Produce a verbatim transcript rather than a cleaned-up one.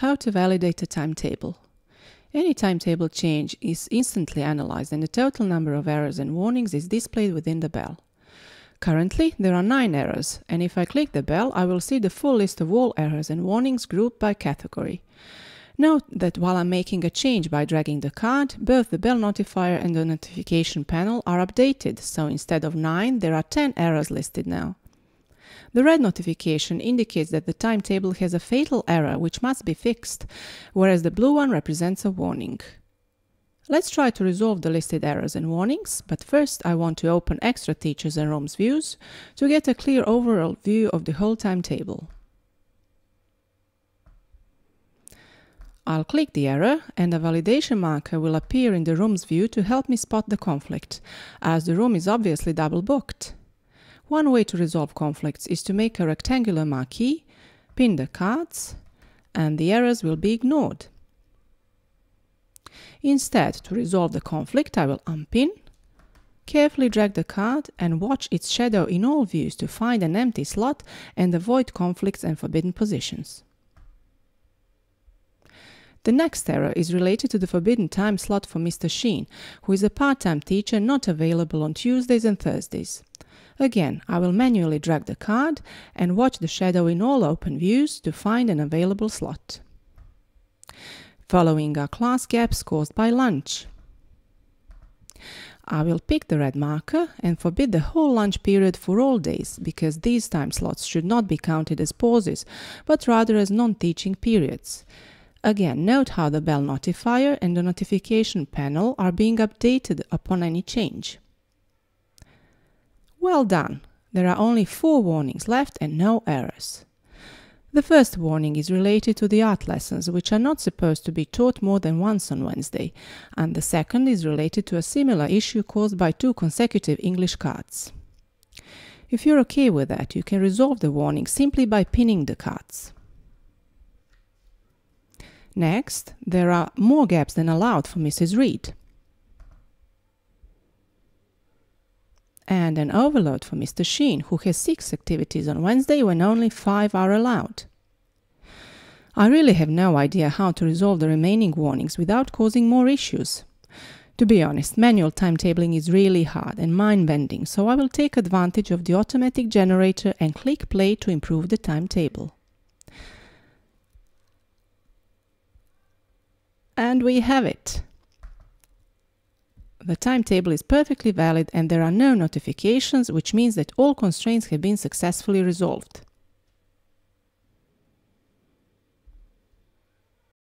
how to validate a timetable. Any timetable change is instantly analyzed and the total number of errors and warnings is displayed within the bell. Currently, there are nine errors, and if I click the bell, I will see the full list of all errors and warnings grouped by category. Note that while I'm making a change by dragging the card, both the bell notifier and the notification panel are updated, so instead of nine, there are ten errors listed now. The red notification indicates that the timetable has a fatal error which must be fixed, whereas the blue one represents a warning. Let's try to resolve the listed errors and warnings, but first I want to open Extra Teachers and Rooms views to get a clear overall view of the whole timetable. I'll click the error and a validation marker will appear in the Rooms view to help me spot the conflict, as the room is obviously double booked. One way to resolve conflicts is to make a rectangular marquee, pin the cards, and the errors will be ignored. Instead, to resolve the conflict, I will unpin, carefully drag the card and watch its shadow in all views to find an empty slot and avoid conflicts and forbidden positions. The next error is related to the forbidden time slot for Mister Sheen, who is a part-time teacher not available on Tuesdays and Thursdays. Again, I will manually drag the card and watch the shadow in all open views to find an available slot. Following are class gaps caused by lunch. I will pick the red marker and forbid the whole lunch period for all days, because these time slots should not be counted as pauses, but rather as non-teaching periods. Again, note how the bell notifier and the notification panel are being updated upon any change. Well done! There are only four warnings left and no errors. The first warning is related to the art lessons, which are not supposed to be taught more than once on Wednesday, and the second is related to a similar issue caused by two consecutive English cards. If you're okay with that, you can resolve the warning simply by pinning the cards. Next, there are more gaps than allowed for Missus Reed, and an overload for Mister Sheen, who has six activities on Wednesday when only five are allowed. I really have no idea how to resolve the remaining warnings without causing more issues. To be honest, manual timetabling is really hard and mind-bending, so I will take advantage of the automatic generator and click play to improve the timetable. And we have it! The timetable is perfectly valid and there are no notifications, which means that all constraints have been successfully resolved.